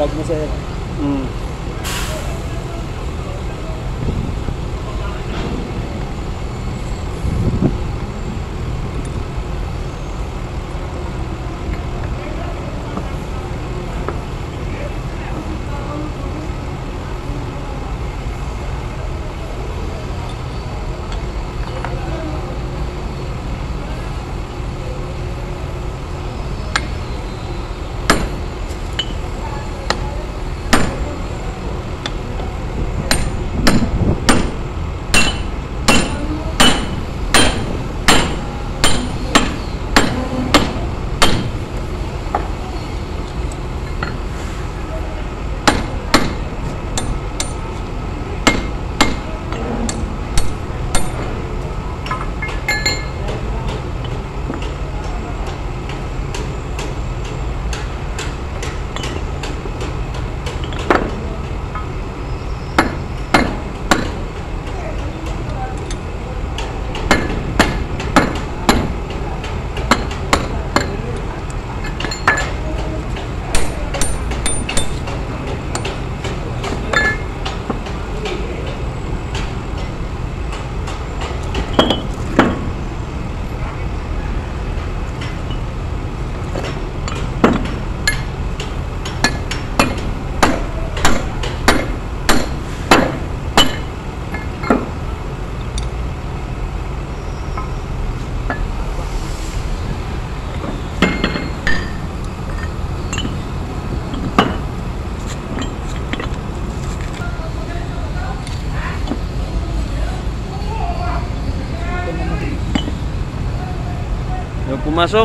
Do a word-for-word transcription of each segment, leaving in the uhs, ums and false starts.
vlog mo sir. Hmm. Yung pumasok.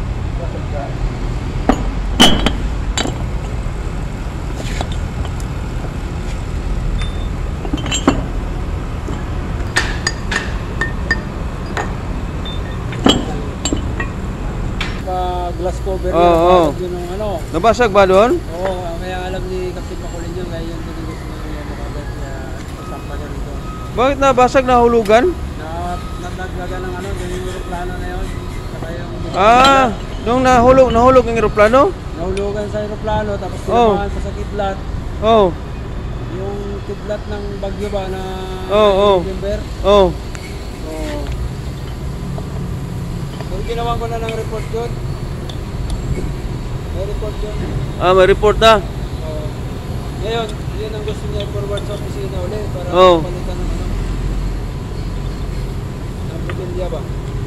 Glass cover Oo, oo. yun yung ano. Nabasag ba doon? Oo, kaya alam ni Captain Makulin yun, kaya yun din gusto niya makagad niya pasampa niya dito. Bakit nabasag, nahulugan? Na nadagdagan ng ano, yung aeroplano na yun. Saka yung Ah, nung nahulog, nahulog ang eroplano? nahulugan sa aeroplano, tapos Oh. tinamaan pa sa kidlat. Oh. Yung kidlat ng bagyo ba na Oo, oo. November. Oh. So, so ginawa ko na ng report yun. May report yun. Ah, may report na. Oo. Ngayon, yun ang gusto niya forward sa opisina ulit para Oo. palitan ng ano. Ang India ba?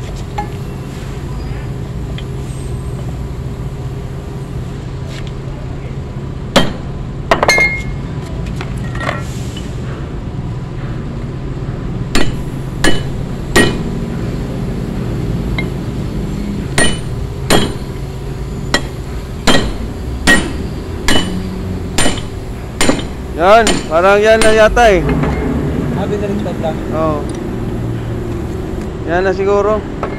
Yan, parang yan na yata eh. Ah, binaliktad lang. Oo. Yan na siguro.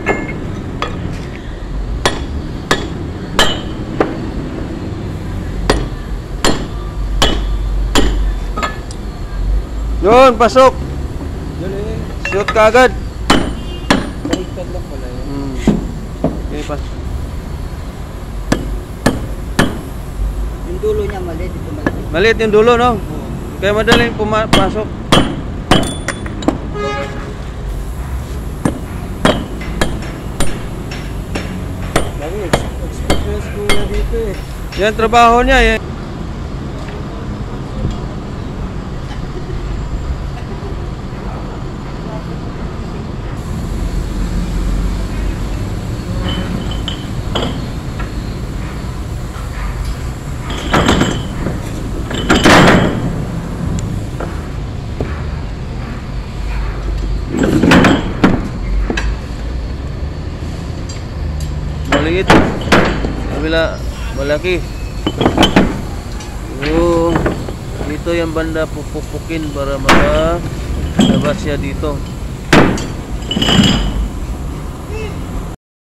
Yun, pasok. Yun eh. Shoot ka agad. Baliktad lang pala yun. Hmm. Okay, pas. Yung dulo niya mali, dito mali. Maliit yung dulo, no? Oo. Kaya madaling pumasok. Lagi, experience ko na dito eh. Yan trabaho niya eh. Maliit. Kabila malaki. So, dito yung banda pupupukin para makalabas siya dito.